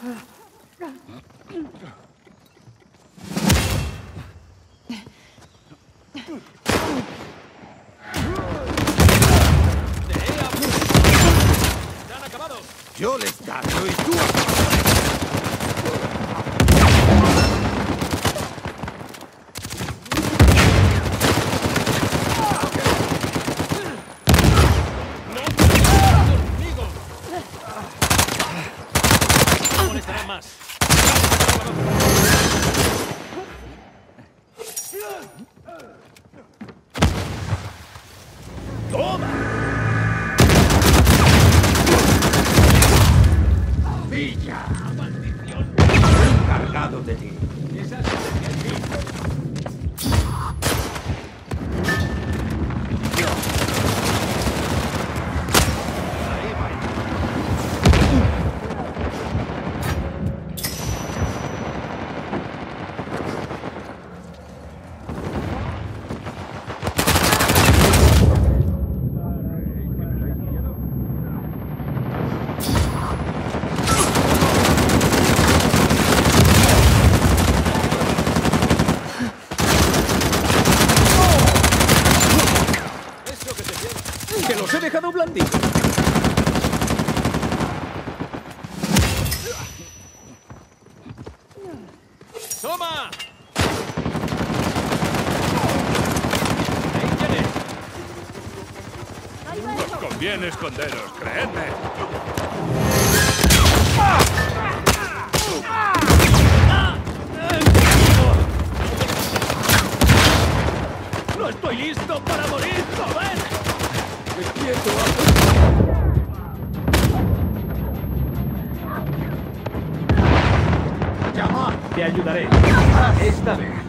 ¡Ya han acabado! Yo les cargo y tú... ¡No molestarán más! ¡Toma! ¡Pilla! ¡Maldición! Estoy encargado de ti. Esa es ¡Que los he dejado blanditos! ¡Toma! Ahí tienes. Os conviene esconderos, creedme. ¡No estoy listo para morir, joven! Te ayudaré. Esta vez.